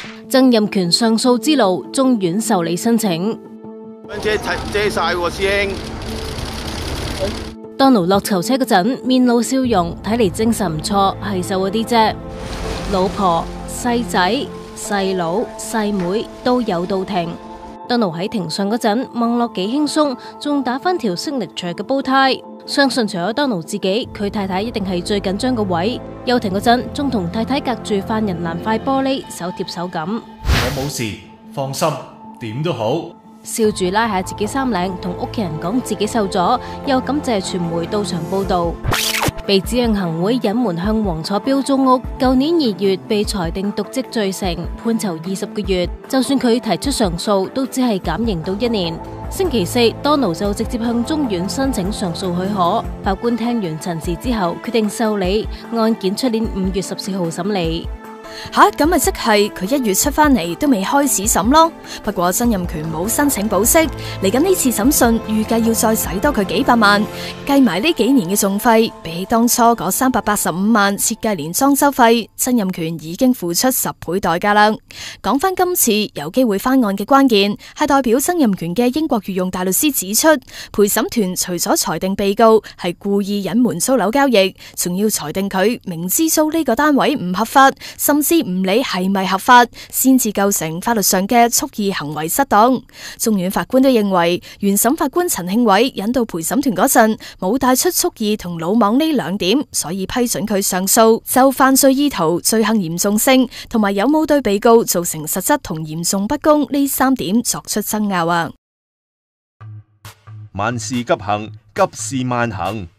曾蔭權上訴之路，中院受理申請。 遮晒喎，師兄。 Donald 落囚車嗰陣，面露笑容，睇嚟精神唔錯，係瘦咗啲啫。老婆、細仔、細佬、細妹都有到庭。Donald 喺庭上嗰陣望落幾輕鬆，仲打翻條 signature 嘅煲呔。相信除咗 Donald 自己，佢太太一定係最緊張個位。休庭嗰陣，仲同太太隔住犯人欄塊玻璃，手貼手咁。 我冇事，放心，點都好。 笑住拉下自己衫領，同屋企人講自己瘦咗，又感謝傳媒到場報道。被指向行會隱瞞向黃楚標租屋，舊年2月被裁定瀆職罪成，判囚20個月。就算佢提出上訴，都只係減刑到1年。星期四，Donald 就直接向中院申請上訴許可。法官聽完陳詞之後，決定受理案件，出年5月14號審理。 咁咪即係佢1月出返嚟都未開始審咯。不過曾蔭權冇申請保釋，嚟緊呢次審訊預計要再使多佢幾百萬，計埋呢幾年嘅訟費，比起當初嗰385萬設計連裝修費，曾蔭權已經付出10倍代價啦。講翻今次有機會翻案嘅關鍵，係代表曾蔭權嘅英國御用大律師指出，陪審團除咗裁定被告係故意隱瞞租樓交易，仲要裁定佢明知租呢個單位唔合法，甚至唔理係咪合法，先至構成法律上嘅蓄意行為失當。中院法官都認為，原審法官陳慶偉引導陪審團嗰陣冇帶出蓄意同魯莽呢2點，所以批准佢上訴，就犯罪意圖、罪行嚴重性同埋有冇對被告造成實質同嚴重不公呢3點作出爭拗啊。 萬事急行，急事慢行。